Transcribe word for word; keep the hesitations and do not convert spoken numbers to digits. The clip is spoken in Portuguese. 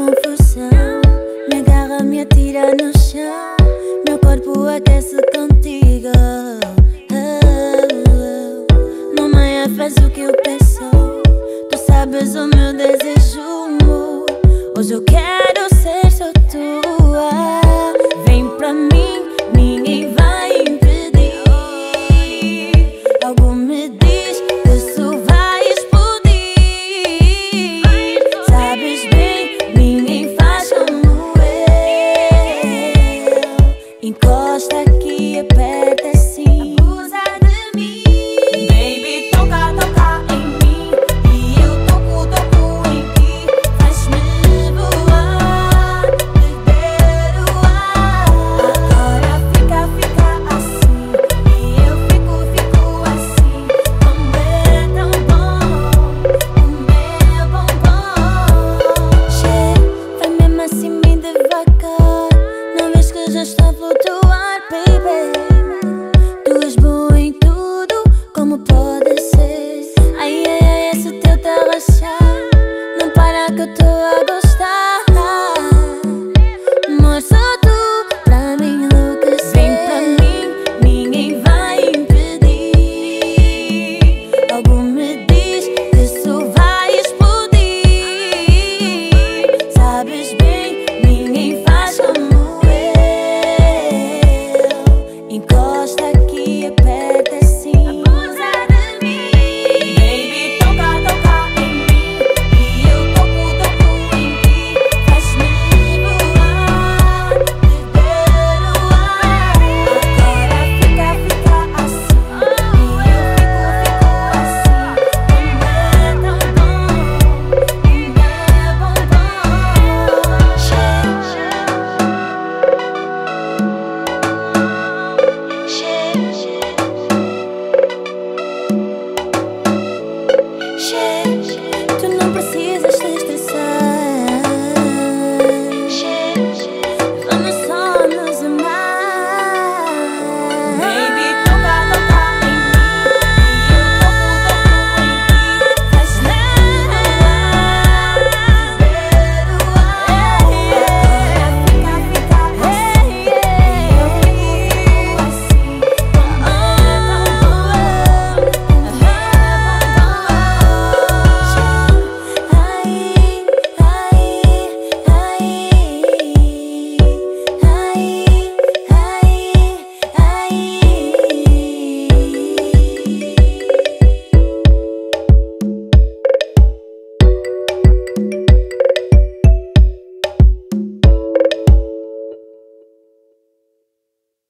confusão. Me agarra, me atira no chão. Meu corpo aquece contigo. Não manhã faz o que eu peço. Tu sabes o meu desejo. Hoje eu quero ser só tua. Vem pra mim, ninguém vai impedir. Algo me diz que isso vai explodir. Sabes bem, ninguém faz como eu. Encosta aqui, aperta assim. Abusa de mim. Baby, toca, toca em mim. E eu toco, toco em ti. Faz-me voar, perder o ar. Agora fica, fica assim. E eu fico, fico assim. Como é tão bom o meu bombom. Che, vai mesmo assim bem devagar. Não vês que já está a flutuar, baby. Tu és bom em tudo, como pode ser? Ai, ai, ai, esse teu tá a relaxar. Não para que eu tô a gostar. Amor, só tu pra mim enlouquecer. Vem pra mim, ninguém vai impedir. Algo me diz que isso vai explodir. Sabes bem, ninguém faz como eu. Encosta aqui, aperta assim. Abusa de mim. Baby, toca, toca em mim. E eu toco, toco em ti. Faz-me voar, perder o ar. Agora fica, fica assim. E eu fico, fico assim. Como é tão bom o meu bombom. Che, che, che.